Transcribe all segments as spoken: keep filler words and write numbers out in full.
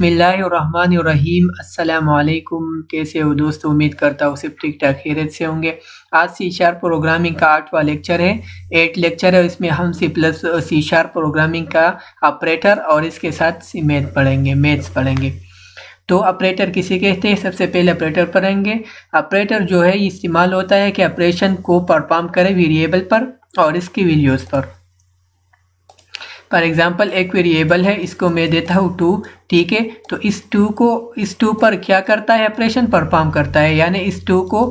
बिस्मिल्लाहिर्रहमानिर्रहीम। अस्सलामु अलैकुम। कैसे हो दोस्तों? उम्मीद करता हूँ सब ठीक ठाक खैरियत से होंगे। आज सी शार्प प्रोग्रामिंग का आठवां लेक्चर है। एट लेक्चर है, इसमें हम C plus C sharp programming का ऑपरेटर और इसके साथ सी मैथ पढ़ेंगे मैथ्स पढ़ेंगे। तो ऑपरेटर किसे कहते हैं? सबसे पहले ऑपरेटर पढ़ेंगे। ऑपरेटर जो है इस्तेमाल होता है कि ऑपरेशन को परफॉर्म करे वेरिएबल पर और इसकी वैल्यूज़ पर। फॉर एग्जाम्पल एक वेरिएबल है, इसको मैं देता हूँ टू, ठीक है। तो इस टू को इस टू पर क्या करता है? ऑपरेशन परफॉर्म करता है, यानी इस टू को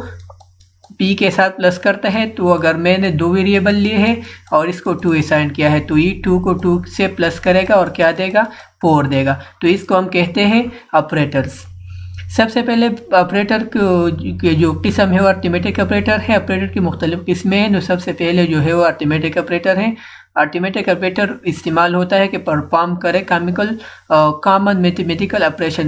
पी के साथ प्लस करता है। तो अगर मैंने दो वेरिएबल लिए हैं और इसको टू असाइन किया है तो ये टू को टू से प्लस करेगा और क्या देगा? फोर देगा। तो इसको हम कहते हैं ऑपरेटर्स। सबसे पहले ऑपरेटर के जो किस्म है वो अरिथमेटिक ऑपरेटर है। ऑपरेटर की मुख्तलिफ किस्में हैं। तो सबसे पहले जो है वो अरिथमेटिक ऑपरेटर है। अरिथमेटिक ऑपरेटर इस्तेमाल होता है कि परफॉर्म करे केमिकल कॉमन मैथमेटिकल ऑपरेशन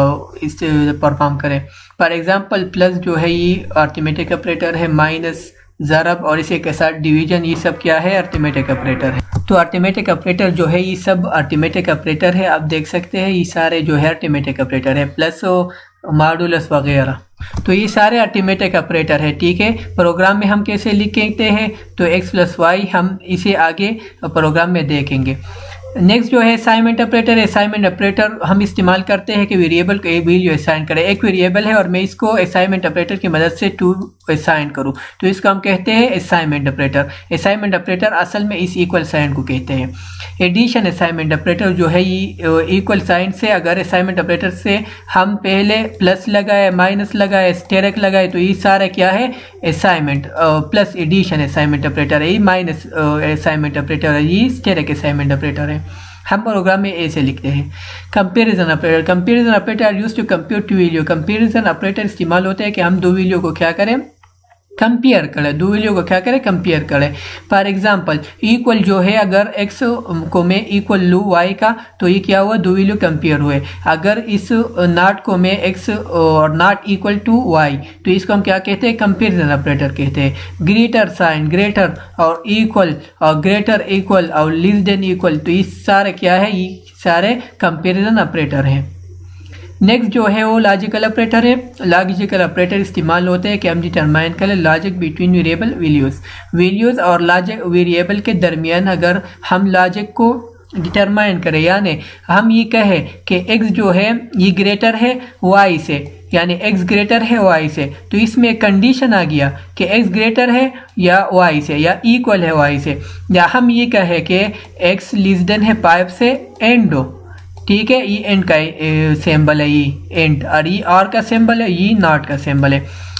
इस परफॉर्म करे। फॉर एग्जांपल प्लस जो है ये अरिथमेटिक ऑपरेटर है, माइनस, ज़रब और इसी के साथ डिवीजन, ये सब क्या है? अरिथमेटिक ऑपरेटर है। तो अरिथमेटिक ऑपरेटर जो है ये सब अरिथमेटिक ऑपरेटर है। आप देख सकते हैं ये सारे जो है अरिथमेटिक ऑपरेटर है, प्लस मॉडुलस वगैरह। तो ये सारे अरिथमेटिक ऑपरेटर है, ठीक है। प्रोग्राम में हम कैसे लिखते हैं? तो एक्स प्लस वाई हम इसे आगे प्रोग्राम में देखेंगे। नेक्स्ट जो है असाइनमेंट ऑपरेटर है। असाइनमेंट ऑपरेटर हम इस्तेमाल करते हैं कि वेरिएबल को एक वैल्यू असाइन करें। एक वेरिएबल है और मैं इसको असाइनमेंट ऑपरेटर की मदद से टू असाइन करूं, तो इसको हम कहते हैं असाइनमेंट ऑपरेटर। असाइनमेंट ऑपरेटर असल में इस इक्वल साइन को कहते हैं। एडिशन असाइनमेंट ऑपरेटर जो है ये इक्वल साइन से, अगर असाइनमेंट ऑपरेटर से हम पहले प्लस लगाए, माइनस लगाए, स्टेरिक लगाए, तो ये सारा क्या है? Assignment plus addition assignment operator है। ये माइनस असाइनमेंट ऑपरेटर है, ये स्टेरिक असाइनमेंट ऑपरेटर है। हम प्रोग्राम में ऐसे लिखते हैं। Comparison operator. Comparison operator used to compute two value. Comparison operator इस्तेमाल होता है कि हम दो वैल्यू को क्या करें? कंपेयर करें। दो वैल्यू को क्या करें? कंपेयर करें। फॉर एग्जांपल इक्वल जो है, अगर x को मैं इक्वल लूँ y का, तो ये क्या हुआ? दो वैल्यू कंपेयर हुए। अगर इस नॉट को मैं x और नॉट इक्वल टू y, तो इसको हम क्या कहते हैं? कंपेरिजन ऑपरेटर कहते हैं। ग्रेटर साइन, ग्रेटर और इक्वल और ग्रेटर इक्वल और लेस देन इक्वल, तो ये सारे क्या है? ये सारे कंपेरिजन ऑपरेटर हैं। नेक्स्ट जो है वो लॉजिकल ऑपरेटर है। लॉजिकल ऑपरेटर इस्तेमाल होते हैं कि हम डिटरमाइन करें logic between variable values. Values और लॉजिक वेरिएबल के दरमियान अगर हम लॉजिक को डिटरमाइन करें, यानी हम ये कहें कि x जो है ये ग्रेटर है y से, यानी x ग्रेटर है y से, तो इसमें एक कंडीशन आ गया कि x ग्रेटर है या y से या इक्वल है y से। या हम ये कहें कि x लेस देन है फाइव से एंड हो, ठीक है। ये एंड का सिंबल है, ये एंड, और ये आर का सिंबल है, ये नॉट का सिंबल है।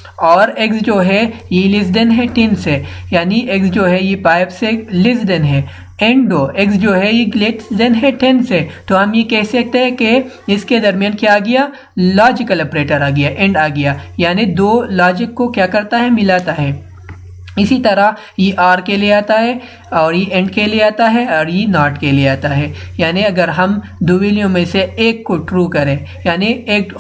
और x जो है ये लेस देन है टेन से, यानी x जो है ये फाइव से लेस देन है। एंड दो x जो है ये लेस देन है टेन से, तो हम ये कह सकते हैं कि इसके दरमियान क्या आ गया? लॉजिकल ऑपरेटर आ गया, एंड आ गया, यानी दो लॉजिक को क्या करता है? मिलाता है। इसी तरह ये आर के लिए आता है और ये एंड के लिए आता है और ये नॉट के लिए आता है। यानी अगर हम दो वैल्यू में से एक को ट्रू करें, यानी एक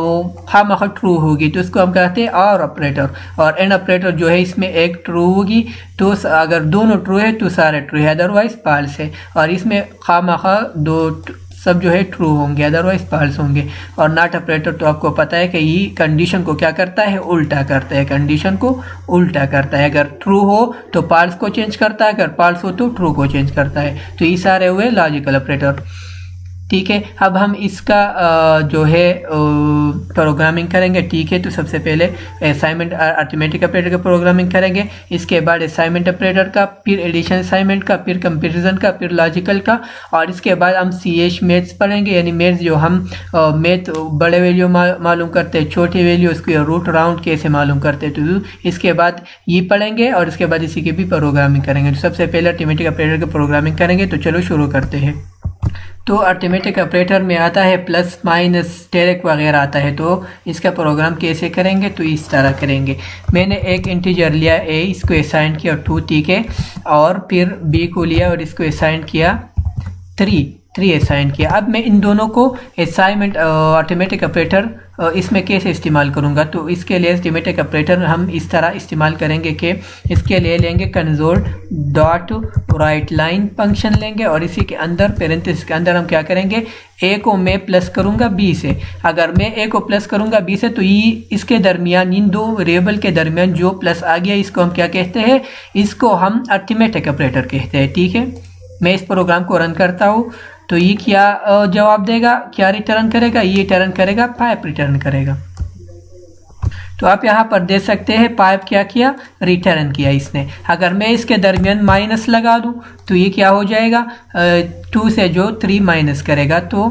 खामखा ट्रू होगी, तो इसको हम कहते हैं आर ऑपरेटर। और एंड ऑपरेटर जो है इसमें एक ट्रू होगी, तो अगर दोनों ट्रू है तो सारे ट्रू है, अदरवाइज फॉल्स है। और इसमें खामखा दो सब जो है ट्रू होंगे, अदरवाइज फॉल्स होंगे। और नॉट ऑपरेटर तो आपको पता है कि ये कंडीशन को क्या करता है? उल्टा करता है, कंडीशन को उल्टा करता है। अगर ट्रू हो तो फॉल्स को चेंज करता है, अगर फॉल्स हो तो ट्रू को चेंज करता है। तो ये सारे हुए लॉजिकल ऑपरेटर, ठीक है। अब हम इसका जो है प्रोग्रामिंग करेंगे, ठीक है। तो सबसे पहले असाइनमेंट अरिथमेटिक ऑपरेटर का प्रोग्रामिंग करेंगे, इसके बाद असाइनमेंट ऑपरेटर का, फिर एडिशन असाइनमेंट का, फिर कंपैरिजन का, फिर लॉजिकल का, और इसके बाद हम सी एच मैथ्स पढ़ेंगे। यानी मैथ्स जो हम मैथ बड़े वैल्यू मालूम करते हैं, छोटे वैल्यू उसकी रूट राउंड कैसे मालूम करते हैं, तो इसके बाद ये पढ़ेंगे और इसके बाद इसी की भी प्रोग्रामिंग करेंगे। तो सबसे पहले अरिथमेटिक ऑपरेटर का प्रोग्रामिंग करेंगे। तो चलो शुरू करते हैं। तो अरिथमेटिक ऑपरेटर में आता है प्लस, माइनस, स्टेरिक वगैरह आता है। तो इसका प्रोग्राम कैसे करेंगे? तो इस तरह करेंगे। मैंने एक इंटीजर लिया a, इसको असाइन किया टू, ठीक है। और फिर b को लिया और इसको असाइन किया थ्री, थ्री असाइन किया। अब मैं इन दोनों को असाइनमेंट अरिथमेटिक ऑपरेटर इसमें कैसे इस्तेमाल करूंगा, तो इसके लिए अरिथमेटिक ऑपरेटर हम इस तरह इस्तेमाल करेंगे कि इसके लिए लेंगे console dot write line function लेंगे और इसी के अंदर पेरेंथेसिस के अंदर हम क्या करेंगे, ए को मैं प्लस करूंगा बी से। अगर मैं ए को प्लस करूंगा बी से तो ये इसके दरमियान, इन दो वेरिएबल के दरमियान जो प्लस आ गया इसको हम क्या कहते हैं, इसको हम अरिथमेटिक ऑपरेटर कहते हैं। ठीक है, मैं इस प्रोग्राम को रन करता हूँ तो ये क्या जवाब देगा, क्या रिटर्न करेगा, ये रिटर्न करेगा पाइप रिटर्न करेगा। तो आप यहाँ पर देख सकते हैं पाइप क्या किया, रिटर्न किया इसने। अगर मैं इसके दरमियान माइनस लगा दूँ तो ये क्या हो जाएगा, टू से जो थ्री माइनस करेगा तो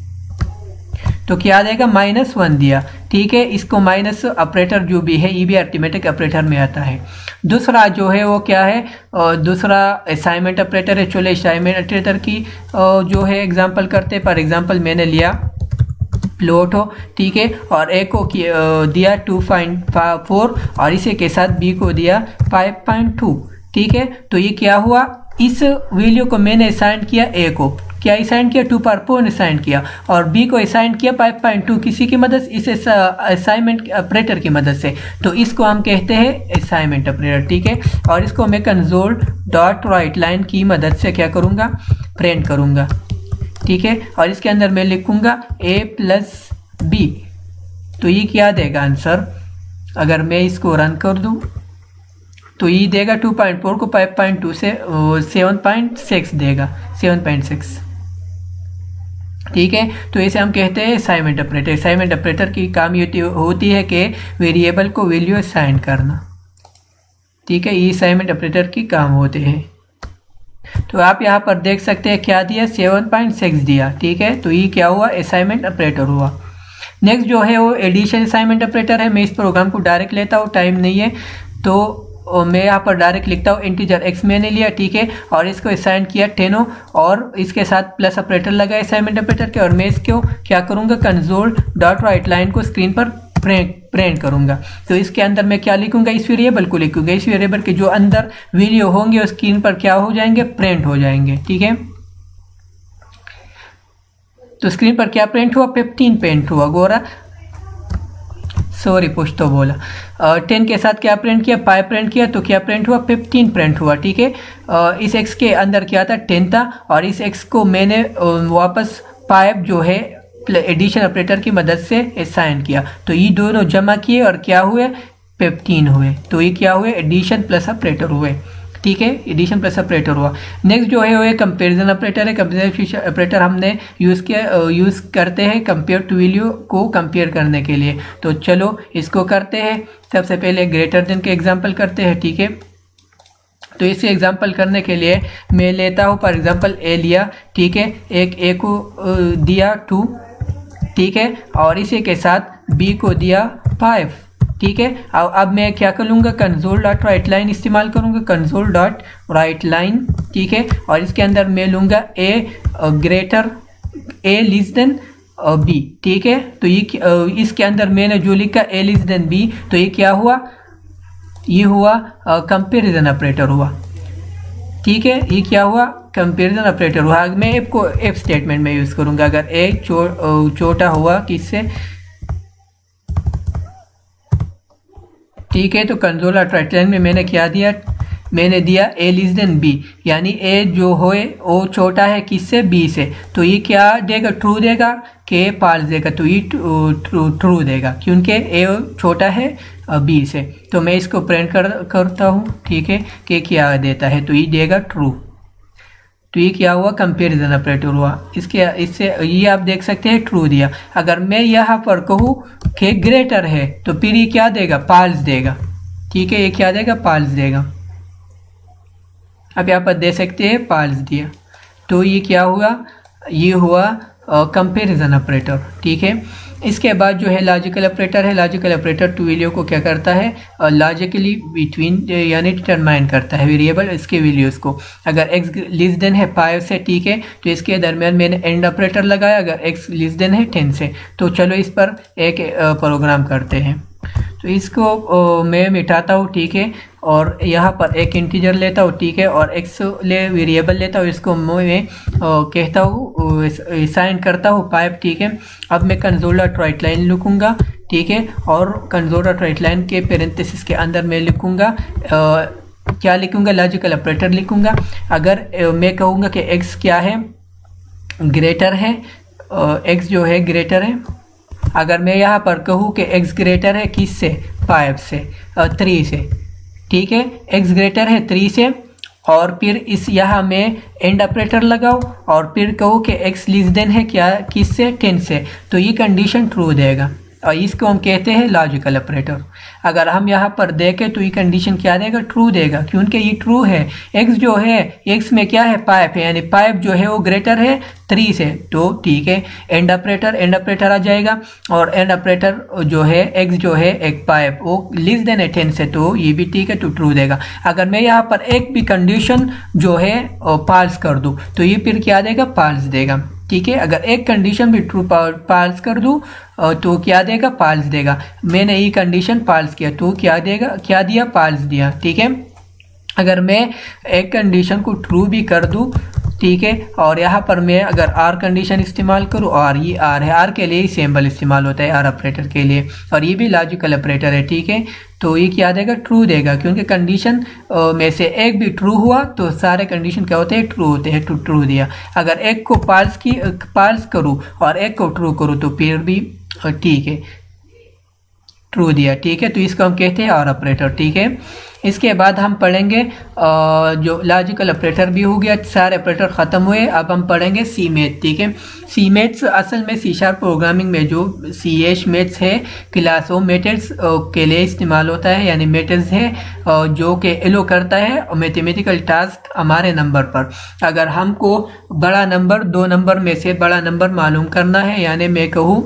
तो क्या देगा, माइनस वन दिया। ठीक है, इसको माइनस ऑपरेटर जो भी है ये भी अरिथमेटिक ऑपरेटर में आता है। दूसरा जो है वो क्या है, दूसरा असाइनमेंट ऑपरेटर है। चलो असाइनमेंट ऑपरेटर की जो है एग्जांपल करते हैं। फॉर एग्जांपल मैंने लिया प्लॉट हो, ठीक है, और ए को दिया टू पॉइंट फोर और इसी के साथ बी को दिया फाइव पॉइंट टू। ठीक है, तो ये क्या हुआ, इस वैल्यू को मैंने असाइन किया ए को, क्या असाइन किया, टू पर फोर असाइन किया, और बी को असाइन किया फाइव पॉइंट टू किसी की मदद, इस असाइनमेंट ऑपरेटर की मदद से। तो इसको हम कहते हैं असाइनमेंट ऑपरेटर। ठीक है, और इसको मैं कंसोल डॉट राइट लाइन की मदद से क्या करूँगा, प्रिंट करूँगा। ठीक है, और इसके अंदर मैं लिखूँगा ए प्लस बी, तो ये क्या देगा आंसर, अगर मैं इसको रन कर दूँ तो ये देगा टू पॉइंट फोर को फाइव पॉइंट टू से सेवन पॉइंट सिक्स देगा, सेवन पॉइंट सिक्स। ठीक है, तो इसे हम कहते हैं असाइनमेंट ऑपरेटर। असाइनमेंट ऑपरेटर की काम ये होती है कि वेरिएबल को वैल्यू असाइन करना। ठीक है, ये असाइनमेंट ऑपरेटर की काम होते हैं। तो आप यहाँ पर देख सकते हैं क्या दिया, सेवन पॉइंट सिक्स दिया। ठीक है, तो ये क्या हुआ, असाइनमेंट ऑपरेटर हुआ। नेक्स्ट जो है वो एडिशन असाइनमेंट ऑपरेटर है। मैं इस प्रोग्राम को डायरेक्ट लेता हूँ, टाइम नहीं है तो और मैं यहाँ पर डायरेक्ट लिखता हूँ इंटीजर एक्स मैंने लिया। ठीक है, और इसको असाइन किया टेन और इसके साथ प्लस ऑपरेटर लगा असाइनमेंट ऑपरेटर के, और मैं इसको क्या करूँगा, कंसोल डॉट राइट लाइन को स्क्रीन पर प्रिंट प्रिंट करूँगा। तो इसके अंदर मैं क्या लिखूँगा, इस वेरिएबल को लिखूँगा। इस वेरिएबल के जो अंदर वैल्यू होंगे वो स्क्रीन पर क्या हो जाएंगे, प्रिंट हो जाएंगे। ठीक है, तो स्क्रीन पर क्या प्रिंट हुआ, फिफ्टीन प्रिंट हुआ। गोरा सॉरी पुश तो बोला, टेन के साथ क्या प्रिंट किया, फाइव प्रिंट किया, तो क्या प्रिंट हुआ, फिफ्टीन प्रिंट हुआ। ठीक है, इस एक्स के अंदर क्या था, टेन था, और इस एक्स को मैंने वापस फाइव जो है एडिशन ऑपरेटर की मदद से असाइन किया, तो ये दोनों जमा किए और क्या हुए, फिफ्टीन हुए। तो ये क्या हुए, एडिशन प्लस ऑपरेटर हुए। ठीक है, एडिशन प्लस ऑपरेटर हुआ। नेक्स्ट जो है वो एक कंपैरिजन ऑपरेटर है। कंपैरिजन ऑपरेटर हमने यूज़ किया यूज़ करते हैं कंपेयर टू वैल्यू को कंपेयर करने के लिए। तो चलो इसको करते हैं। सबसे पहले ग्रेटर देन के एग्जांपल करते हैं। ठीक है, तो इसे एग्जांपल करने के लिए मैं लेता हूँ, फॉर एग्जांपल ए लिया। ठीक है, एक ए को दिया टू, ठीक है, और इसी के साथ बी को दिया फाइव। ठीक है, अब अब मैं क्या करूँगा, कंसोल डॉट राइट लाइन इस्तेमाल करूँगा, कंसोल डॉट राइट लाइन। ठीक है, और इसके अंदर मैं लूँगा A greater A less than B. ठीक है, तो ये इसके अंदर मैंने जो लिखा ए लिस देन बी, तो ये क्या हुआ, ये हुआ कंपेरिजन ऑपरेटर हुआ। ठीक है, ये क्या हुआ, कंपेरिजन ऑपरेटर हुआ। मैं एफ को एफ स्टेटमेंट में यूज़ करूँगा। अगर ए चो, छोटा हुआ किससे, ठीक है, तो कंसोल डॉट राइट लाइन में मैंने क्या दिया, मैंने दिया ए लिस देन बी, यानी ए जो होए वो छोटा है किससे, बी से। तो ये क्या देगा, ट्रू देगा कि फॉल्स देगा, तो ये ट्रू ट्रू देगा क्योंकि ए छोटा है बी से। तो मैं इसको प्रिंट कर करता हूँ। ठीक है, कि क्या देता है, तो ये देगा ट्रू। तो ये क्या हुआ, कंपैरिजन ऑपरेटर हुआ। इसके इससे ये आप देख सकते हैं ट्रू दिया। अगर मैं यहाँ पर कहूँ कि ग्रेटर है तो फिर ये क्या देगा, फॉल्स देगा। ठीक है, ये क्या देगा, फॉल्स देगा। अब यहाँ पर दे सकते हैं फॉल्स दिया। तो ये क्या हुआ, ये हुआ कंपैरिजन ऑपरेटर। ठीक है, इसके बाद जो है लॉजिकल ऑपरेटर है। लॉजिकल ऑपरेटर टू वैल्यू को क्या करता है, लॉजिकली बिटवीन यानी डिटरमाइन करता है वेरिएबल इसके वैल्यूज़ को। अगर एक्स लेस देन है फाइव से, ठीक है, तो इसके दरमियान मैंने एंड ऑपरेटर लगाया। अगर एक्स लेस देन है टेन से, तो चलो इस पर एक प्रोग्राम करते हैं। तो इसको मैं मिटाता हूँ। ठीक है, और यहाँ पर एक इंटीजर लेता हूँ, ठीक है, और एक्स ले वेरिएबल लेता हूँ, इसको मैं कहता हूँ साइन करता हूँ पाइप, ठीक है। अब मैं कंसोल डॉट राइट लाइन लिखूँगा, ठीक है, और कंसोल डॉट राइट लाइन के पेरेंथेसिस के अंदर मैं लिखूँगा क्या लिखूँगा, लॉजिकल ऑपरेटर लिखूँगा। अगर मैं कहूँगा कि एक्स क्या है, ग्रेटर है, एक्स जो है ग्रेटर है, अगर मैं यहाँ पर कहूँ कि एक्स ग्रेटर है किस से, फाइव से, थ्री से, ठीक है, एक्स ग्रेटर है थ्री से, और फिर इस यहाँ में एंड ऑपरेटर लगाओ और फिर कहूँ कि एक्स लेस देन है क्या किस से, टेन से, तो ये कंडीशन ट्रू देगा और इसको हम कहते हैं लॉजिकल ऑपरेटर। अगर हम यहाँ पर देखें तो ये कंडीशन क्या देगा, ट्रू देगा, क्योंकि ये ट्रू है। एक्स जो है, एक्स में क्या है, पाइप है, यानी पाइप जो है वो ग्रेटर है थ्री से, तो ठीक है, एंड ऑपरेटर एंड ऑपरेटर आ जाएगा, और एंड ऑपरेटर जो है एक्स जो है एक पाइप वो लेस देन है टेन से, तो ये भी ठीक है, तो ट्रू देगा। अगर मैं यहाँ पर एक भी कंडीशन जो है पाल्स कर दूँ तो ये फिर क्या देगा, पाल्स देगा, ठीक है। अगर एक कंडीशन भी ट्रू पाल्स कर दूँ तो क्या देगा, पाल्स देगा। मैंने ये कंडीशन पाल्स किया तो क्या देगा, क्या दिया, पाल्स दिया, ठीक है। अगर मैं एक कंडीशन को ट्रू भी कर दूँ, ठीक है, और यहाँ पर मैं अगर आर कंडीशन इस्तेमाल करूँ, और ये आर है, आर के लिए ही सिंबल इस्तेमाल होता है आर ऑपरेटर के लिए, और ये भी लॉजिकल ऑपरेटर है, ठीक है। तो ये क्या देगा, ट्रू देगा, क्योंकि कंडीशन में से एक भी ट्रू हुआ तो सारे कंडीशन क्या होते हैं, ट्रू होते हैं, ट्रू ट्रू दिया। अगर एक को पाल्स की पाल्स करूँ और एक को ट्रू करूँ तो फिर भी ठीक है, ट्रू दिया, ठीक है। तो इसको हम कहते हैं आर ऑपरेटर, ठीक है। इसके बाद हम पढ़ेंगे जो लॉजिकल ऑपरेटर भी हो गया, सारे ऑपरेटर ख़त्म हुए। अब हम पढ़ेंगे सी मैथ, ठीक है। सी मैथ्स असल में सी शार्प प्रोग्रामिंग में जो सी एच मैथ्स है क्लास वो मेथड्स के लिए इस्तेमाल होता है, यानी मेथड्स है जो कि एलो करता है मैथमेटिकल टास्क हमारे नंबर पर। अगर हमको बड़ा नंबर दो नंबर में से बड़ा नंबर मालूम करना है, यानी मैं कहूँ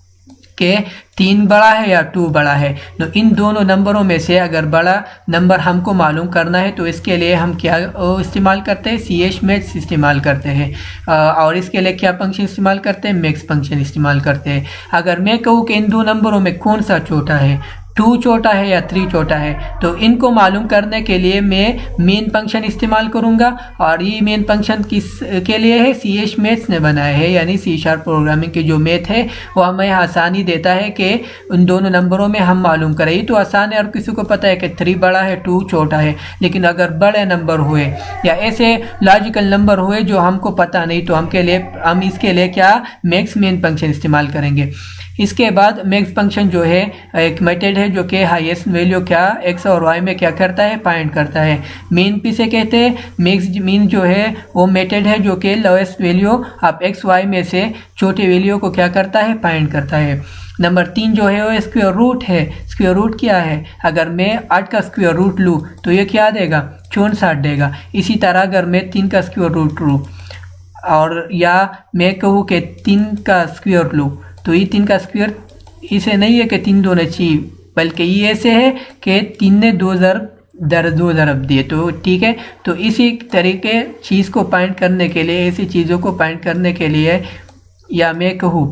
कि तीन बड़ा है या टू बड़ा है, तो इन दोनों नंबरों में से अगर बड़ा नंबर हमको मालूम करना है तो इसके लिए हम क्या इस्तेमाल करते हैं, सी एच मैथ्स इस्तेमाल करते हैं। और इसके लिए क्या फंक्शन इस्तेमाल करते हैं, मैक्स फंक्शन इस्तेमाल करते हैं। अगर मैं कहूँ कि इन दो नंबरों में कौन सा छोटा है, टू छोटा है या थ्री छोटा है, तो इनको मालूम करने के लिए मैं मेन फंक्शन इस्तेमाल करूंगा, और ये मेन फंक्शन किस के लिए है, सी एच मैथ्स ने बनाया है, यानी सी शार्प प्रोग्रामिंग की जो मैथ है वो हमें आसानी देता है कि उन दोनों नंबरों में हम मालूम करें। ये तो आसान है और किसी को पता है कि थ्री बड़ा है टू छोटा है, लेकिन अगर बड़े नंबर हुए या ऐसे लॉजिकल नंबर हुए जो हमको पता नहीं, तो हम के लिए हम इसके लिए क्या मैक्स मेन फंक्शन इस्तेमाल करेंगे। इसके बाद मैक्स फंक्शन जो है एक मेथड है जो कि हाईएस्ट वैल्यू क्या एक्स और वाई में क्या करता है, फाइंड करता है। मेन पी से कहते हैं। मैक्स मीन जो है वो मेथड है जो कि लोएस्ट वैल्यू आप एक्स वाई में से छोटे वैल्यू को क्या करता है, फाइंड करता है। नंबर तीन जो है वो स्क्वायर रूट है। स्क्वायर रूट क्या है, अगर मैं आठ का स्क्वायर रूट लूँ तो ये क्या देगा, चौंसठ देगा। इसी तरह अगर मैं तीन का स्क्वायर रूट लूँ और या मैं कहूँ कि तीन का स्क्वायर लूँ, तो ये तीन का स्क्वायर इसे नहीं है कि तीन दो ने छी, बल्कि ये ऐसे है कि तीन ने दो ज़रब दर दो ज़रब दिए, तो ठीक है। तो इसी तरीके चीज़ को फाइंड करने के लिए, ऐसी चीज़ों को फाइंड करने के लिए, या मैं कहूँ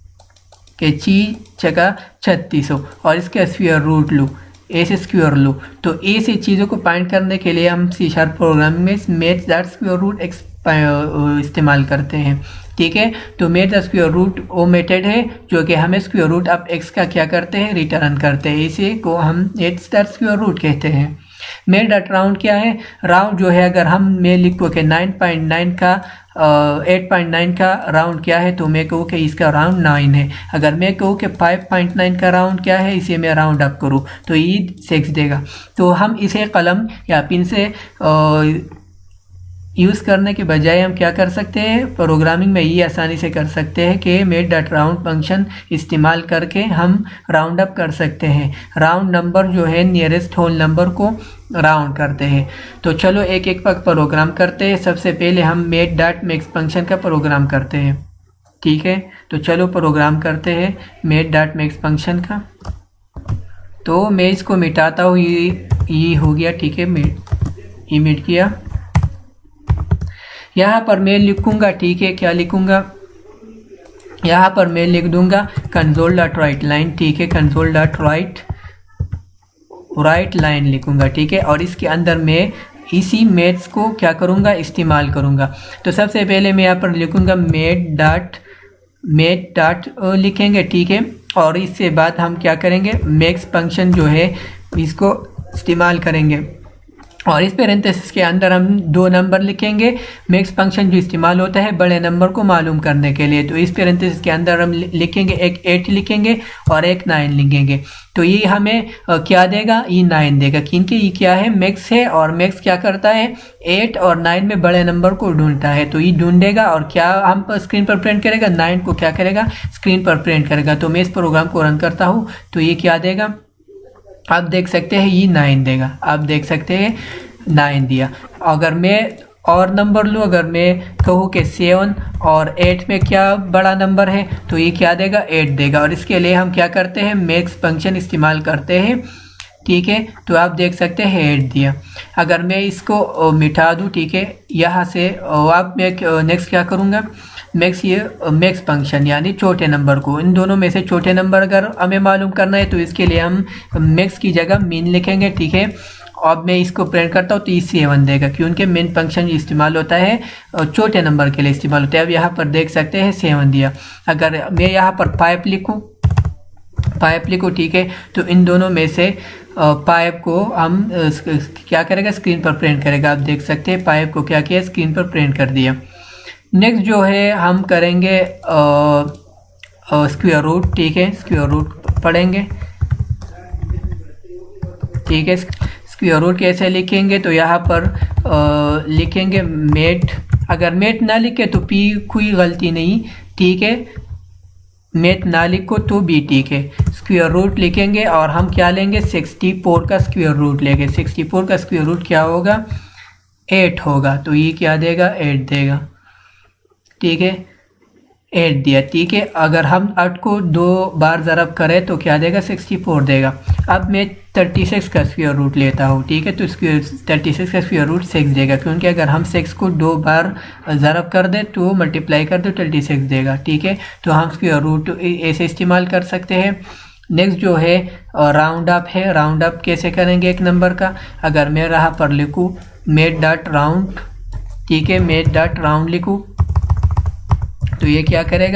कि चीज जगह छत्तीस हो और इसका स्क्वायर रूट लूँ, ऐसे स्क्वायर लूँ, तो ऐसी चीज़ों को फाइंड करने के लिए हम सी शार्प प्रोग्रामिंग में math that square root X इस्तेमाल करते हैं, ठीक है। तो मेथ द स्क्वायर रूट वो मेथड है जो कि हमें स्क्वायर रूट ऑफ एक्स का क्या करते हैं, रिटर्न करते हैं। इसी को हम एट्स द स्क्वायर रूट कहते हैं। मेथ डॉट राउंड क्या है, राउंड जो है अगर हम मैं लिखो कि नाइन पॉइंट नाइन का एट पॉइंट नाइन का राउंड क्या है, तो मैं कहूँ कि इसका राउंड नाइन है। अगर मैं कहूँ कि फाइव पॉइंट नाइन का राउंड क्या है, इसे मैं राउंड अप करूँ तो ये सिक्स देगा। तो हम इसे कलम या पिन से आ, यूज़ करने के बजाय हम क्या कर सकते हैं, प्रोग्रामिंग में ये आसानी से कर सकते हैं कि मेथ डॉट राउंड फंक्शन इस्तेमाल करके हम राउंड अप कर सकते हैं। राउंड नंबर जो है नियरेस्ट होल नंबर को राउंड करते हैं। तो चलो एक एक पग प्रोग्राम करते हैं। सबसे पहले हम मेथ डॉट मैक्स फंक्शन का प्रोग्राम करते हैं, ठीक है। तो चलो प्रोग्राम करते हैं मेथ डॉट मैक्स फंक्शन का। तो मैं इसको मिटाता हूँ, ये ये हो गया, ठीक है, मिट ये मिट किया। यहाँ पर मैं लिखूंगा, ठीक है, क्या लिखूंगा, यहाँ पर मैं लिख दूंगा कंसोल डॉट राइट लाइन, ठीक है, console dot write write line लिखूंगा, ठीक है। और इसके अंदर मैं इसी मेथ्स को क्या करूंगा, इस्तेमाल करूंगा। तो सबसे पहले मैं यहाँ पर लिखूंगा मेथ डॉट मेथ डॉट लिखेंगे, ठीक है। और इससे बाद हम क्या करेंगे, मैक्स फंक्शन जो है इसको इस्तेमाल करेंगे और इस पैरेंथेसिस के अंदर हम दो नंबर लिखेंगे। मैक्स फंक्शन जो इस्तेमाल होता है बड़े नंबर को मालूम करने के लिए, तो इस पैरेंथेसिस के अंदर हम लिखेंगे एक एट लिखेंगे और एक नाइन लिखेंगे। तो ये हमें क्या देगा, ये नाइन देगा, क्योंकि ये क्या है, मैक्स है। और मैक्स क्या करता है, एट और नाइन में बड़े नंबर को ढूंढता है। तो ये ढूंढेगा और क्या हम स्क्रीन पर प्रिंट करेगा, नाइन को क्या करेगा, स्क्रीन पर प्रिंट करेगा। तो मैं इस प्रोग्राम को रन करता हूँ तो ये क्या देगा, आप देख सकते हैं ये नाइन देगा। आप देख सकते हैं नाइन दिया। अगर मैं और नंबर लूँ, अगर मैं कहूँ कि सेवन और एट में क्या बड़ा नंबर है तो ये क्या देगा, एट देगा। और इसके लिए हम क्या करते हैं, मैक्स फंक्शन इस्तेमाल करते हैं, ठीक है। तो आप देख सकते हैं एट दिया। अगर मैं इसको मिटा दूँ, ठीक है, यहाँ से आप मैं नेक्स्ट क्या करूँगा, मैक्स ये मैक्स फंक्शन यानी छोटे नंबर को, इन दोनों में से छोटे नंबर अगर हमें मालूम करना है तो इसके लिए हम मैक्स की जगह मीन लिखेंगे, ठीक है। अब मैं इसको प्रिंट करता हूँ तो ये सेवन देगा, क्योंकि मेन फंक्शन इस्तेमाल होता है छोटे नंबर के लिए इस्तेमाल होता है। अब यहाँ पर देख सकते हैं सेवन दिया। अगर मैं यहाँ पर फाइव लिखूँ फाइव लिखूँ ठीक है, तो इन दोनों में से फाइव को हम क्या करेगा, स्क्रीन पर प्रिंट करेगा। आप देख सकते हैं फाइव को क्या किया, स्क्रीन पर प्रिंट कर दिया। नेक्स्ट जो है हम करेंगे स्क्वायर रूट, ठीक है, स्क्वायर रूट पढ़ेंगे, ठीक है। स्क्वायर रूट कैसे लिखेंगे, तो यहाँ पर आ, लिखेंगे मेट। अगर मेट ना लिखे तो पी कोई गलती नहीं, ठीक है। मेट ना लिखो तो भी ठीक है। स्क्वायर रूट लिखेंगे और हम क्या लेंगे, सिक्सटी फोर का स्क्वायर रूट लेंगे। सिक्सटी फोर का स्क्वायर रूट क्या होगा, एट होगा। तो ये क्या देगा, एट देगा, ठीक है, एट दिया, ठीक है। अगर हम आठ को दो बार ज़रब करें तो क्या देगा, सिक्सटी फोर देगा। अब मैं थर्टी सिक्स का स्क्वायर रूट लेता हूँ, ठीक है। तो स्क्वायर थर्टी सिक्स का स्क्वायर रूट सिक्स देगा, क्योंकि अगर हम सिक्स को दो बार ज़रब कर दें तो मल्टीप्लाई कर दो थर्टी सिक्स देगा, ठीक है। तो हम स्क्वायर रूट ऐसे इस्तेमाल कर सकते हैं। नेक्स्ट जो है राउंड अप है। राउंड अप कैसे करेंगे एक नंबर का, अगर मैं यहाँ पर लिखूँ मेट डॉट राउंड, ठीक है, मेट डॉट राउंड लिखूँ तो ये क्या करेगा,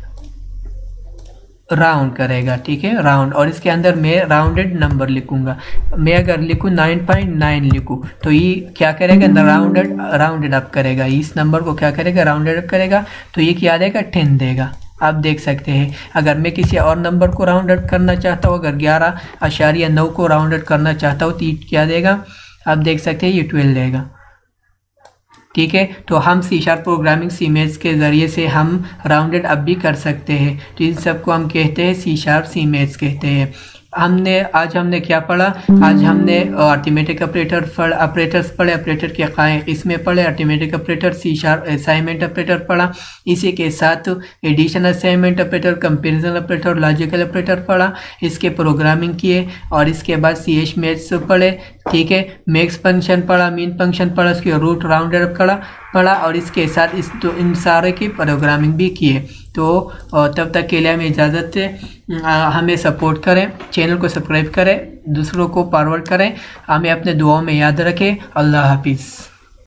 राउंड करेगा, ठीक है, राउंड। और इसके अंदर मैं राउंडेड नंबर लिखूंगा। मैं अगर लिखूँ नाइन पॉइंट नाइन लिखूँ तो ये क्या करेगा, राउंडेड राउंडेड अप करेगा। इस नंबर को क्या करेगा, राउंडेड अप करेगा। तो ये क्या देगा, टेन देगा। आप देख सकते हैं। अगर मैं किसी और नंबर को राउंड अप करना चाहता हूँ, अगर ग्यारह अशारिया नौ को राउंड अप करना चाहता हूँ तो ये क्या देगा, आप देख सकते हैं, ये ट्वेल्व देगा, ठीक है। तो हम C sharp programming C maths के ज़रिए से हम राउंडेड अप भी कर सकते हैं। तो इन सबको हम कहते हैं सी शार्प सी मैथ्स कहते हैं। हमने आज हमने क्या पढ़ा, आज हमने अर्थमेटिक ऑपरेटर पढ़ ऑपरेटर्स पढ़े, ऑपरेटर के कायम इसमें पढ़े, arithmetic operator, C sharp assignment operator पढ़ा। इसी के साथ addition assignment operator, comparison operator, logical operator पढ़ा। इसके प्रोग्रामिंग किए और इसके बाद सी एच मैथ्स पढ़े, ठीक है। मैक्स फंक्शन पढ़ा, मीन फंक्शन पढ़ा, उसके रूट राउंडेड अप पढ़ा पढ़ा और इसके साथ इस तो इन सारे की प्रोग्रामिंग भी किए। तो तब तक के लिए हमें इजाज़त है। हमें सपोर्ट करें, चैनल को सब्सक्राइब करें, दूसरों को फॉरवर्ड करें, हमें अपने दुआओं में याद रखें। अल्लाह हाफिज़।